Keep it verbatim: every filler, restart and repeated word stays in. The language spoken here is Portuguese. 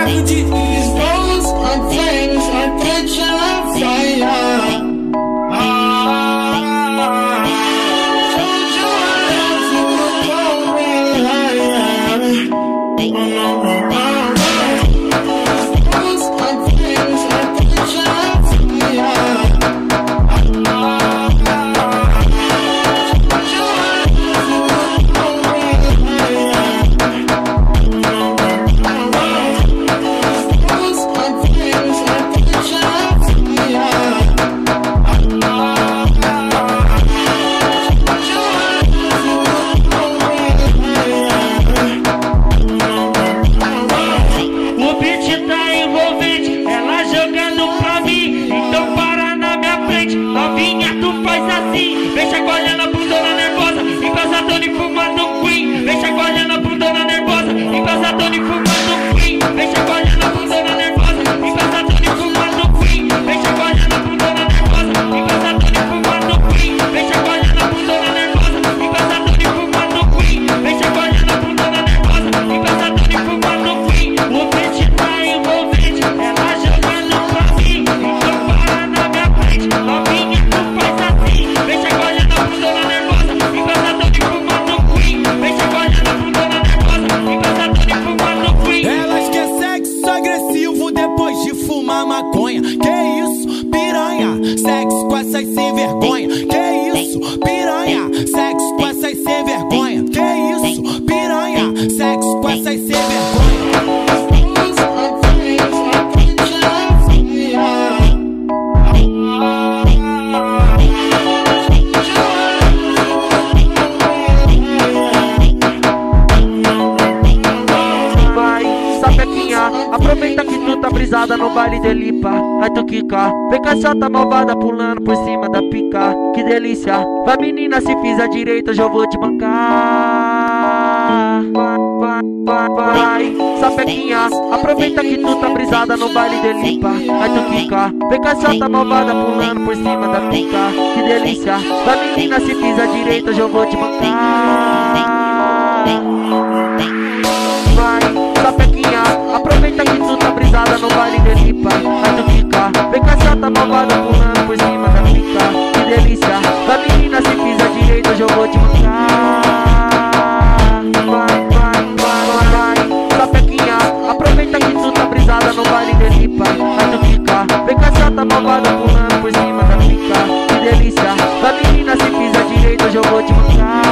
These roads are flames, I catch you on fire. Vem chacoalhando a bundona nervosa, embasatona e fumando Queen. Vem chacoalhando a bundona nervosa, embasatona e fumando Queen. Vem chacoalhando a bundona nervosa, embasatona e fumando Queen. Vem chacoalhando a bundona nervosa, embasatona e fumando Queen. Vem chacoalhando a bundona nervosa, embasatona e fumando Queen. Vem chacoalhando a bundona nervosa, embasatona e fumando Queen. O beat tá envolvente, ela jogando pra mim. Então para na minha frente, novinha, tu faz assim. Vem chacoalhando a bundona nervosa, embasatona e fumando Queen. Vem chacoalhando a bundona nervosa, embasatona e fumando Queen. Elas querem sexo agressivo depois de fumar maconha. Que isso, piranha? Sexo com essas sem vergonha. Que isso, piranha? Sexo com essas sem vergonha. Que isso, piranha? Sexo com essas sem vergonha. Aproveita que tu tá brisada no baile de lipa. Vai tu quica, vem com essa tá malvada pulando por cima da pica. Que delícia, vai menina, se fiz a direita já vou te bancar. Vai, vai, vai, vai, sapequinha. Aproveita que tu tá brisada no baile de lipa. Vai tu quica, vem com essa tá malvada pulando por cima da pica. Que delícia, vai menina, se fiz a direita já vou te bancar. Vai, sapequinha. Aproveita que tu tá brisada no baile de lipa. Vai tu fica, vem com essa tá malvada pulando por cima da pica. Que delícia, vai menina, se fiz a direita hoje eu vou te mancar. Vai, vai, vai, vai, sapequinha. Aproveita que tu tá brisada no baile de lipa. Vai tu fica, vem com essa tá malvada pulando por cima da pica. Que delícia, vai menina, se fiz a direita hoje eu vou te mancar.